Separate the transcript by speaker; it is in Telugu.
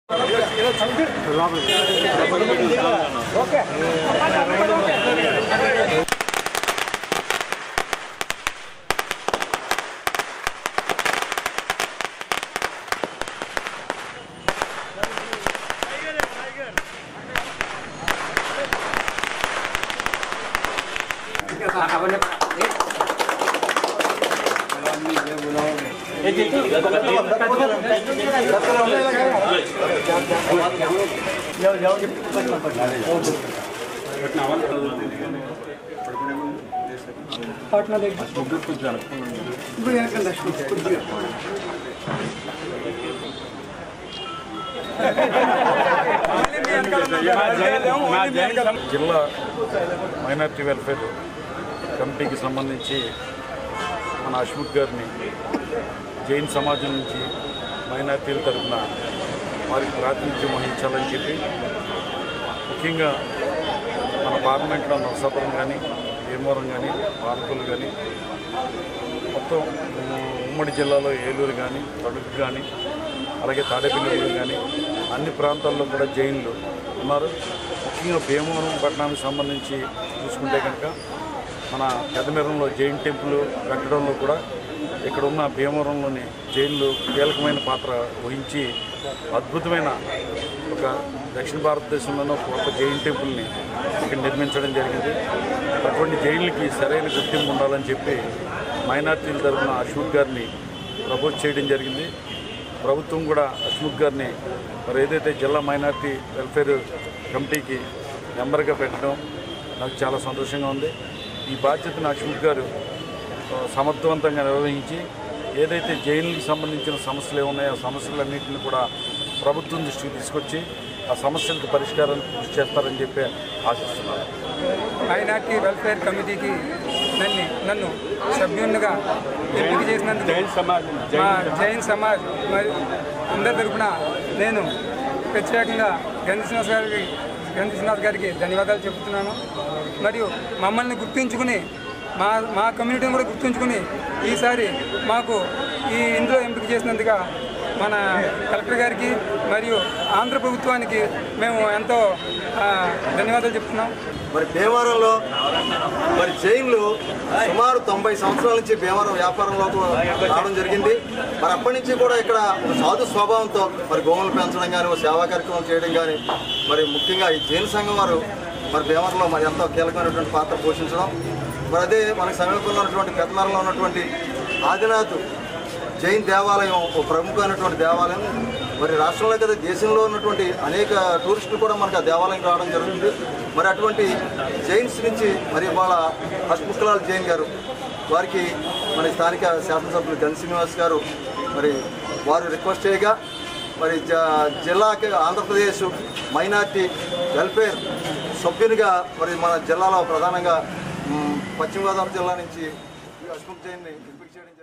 Speaker 1: జిల్లా మైనారిటీ వెల్ఫేర్ కమిటీకి సంబంధించి మన అష్ముఖ్ గారిని జైన్ సమాజం నుంచి మైనారిటీల తరఫున వారికి ప్రాతినిధ్యం వహించాలని చెప్పి ముఖ్యంగా మన పార్లమెంట్లో నరసాపురం కానీ భీమవరం కానీ పాలకొల్లు కానీ మొత్తం ఉమ్మడి జిల్లాలో ఏలూరు కానీ తణుకు కానీ అలాగే తాడేపల్లి కానీ అన్ని ప్రాంతాల్లో కూడా జైన్లు ఉన్నారు. ముఖ్యంగా భీమవరం పట్టణానికి సంబంధించి చూసుకుంటే కనుక మన పెద్దమీరంలో జైన్ టెంపుల్ కట్టడంలో కూడా ఇక్కడ ఉన్న భీమవరంలోని జైన్లు కీలకమైన పాత్ర వహించి అద్భుతమైన ఒక దక్షిణ భారతదేశంలోనూ ఒక జైన్ టెంపుల్ని ఇక్కడ నిర్మించడం జరిగింది. అటువంటి జైన్లకి సరైన గుర్తింపు ఉండాలని చెప్పి మైనార్టీల తరఫున అష్ముఖ్ గారిని ప్రపోజ్ చేయడం జరిగింది. ప్రభుత్వం కూడా అష్ముఖ్ గారిని మరి ఏదైతే జిల్లా మైనార్టీ వెల్ఫేర్ కమిటీకి మెంబర్గా పెట్టడం నాకు చాలా సంతోషంగా ఉంది. ఈ బాధ్యతను అష్ముఖ్ గారు సమర్థవంతంగా నిర్వహించి ఏదైతే జైలుకి సంబంధించిన సమస్యలు ఏమున్నాయో ఆ సమస్యలన్నింటినీ కూడా ప్రభుత్వం దృష్టికి తీసుకొచ్చి ఆ సమస్యలకు పరిష్కారానికి కృషి చేస్తారని చెప్పి ఆశిస్తున్నాను.
Speaker 2: మైనార్టీ వెల్ఫేర్ కమిటీకి నన్ను సభ్యునిగా ఎంపిక చేసినందుకు జైన్ సమాజ్ మరి అందరి తరఫున నేను ప్రత్యేకంగా గంధీశ్వరనాథ్ గారికి ధన్యవాదాలు చెబుతున్నాను. మరియు మమ్మల్ని గుర్తించుకుని మా కమ్యూనిటీని కూడా గుర్తుంచుకుని ఈసారి మాకు ఇందులో ఎంపిక చేసినందుకు మన కలెక్టర్ గారికి మరియు ఆంధ్ర ప్రభుత్వానికి మేము ఎంతో ధన్యవాదాలు చెప్తున్నాం.
Speaker 3: మరి భీమవరంలో మరి జైన్లు సుమారు 90 సంవత్సరాల నుంచి భీమవరం వ్యాపారంలోకి రావడం జరిగింది. మరి అప్పటి నుంచి కూడా ఇక్కడ సాధు స్వభావంతో మరి గోవులు పెంచడం కానీ సేవా కార్యక్రమం చేయడం కానీ మరి ముఖ్యంగా ఈ జైన్ సంఘం వారు మరి భీమవరంలో మరి ఎంతో కీలకమైనటువంటి పాత్ర పోషించడం. మరి అదే మనకు సమీపంలో ఉన్నటువంటి పెద్దమరంలో ఉన్నటువంటి ఆదినాథ్ జైన్ దేవాలయం ఒక ప్రముఖమైనటువంటి దేవాలయం. మరి రాష్ట్రంలో కదా దేశంలో ఉన్నటువంటి అనేక టూరిస్టులు కూడా మనకు ఆ దేవాలయం రావడం జరుగుతుంది. మరి అటువంటి జైన్స్ నుంచి మరి వాళ్ళ అష్ముఖ్లాల్ జైన్ గారు వారికి మరి స్థానిక శాసనసభ్యులు గన్ శ్రీనివాస్ గారు మరి వారు రిక్వెస్ట్ చేయగా మరి జిల్లాకి ఆంధ్రప్రదేశ్ మైనార్టీ వెల్ఫేర్ సభ్యునిగా మరి మన జిల్లాలో ప్రధానంగా పశ్చిమ గోదావరి జిల్లా నుంచి అష్ముఖ్ జైన్ని ఎంపిక చేయడం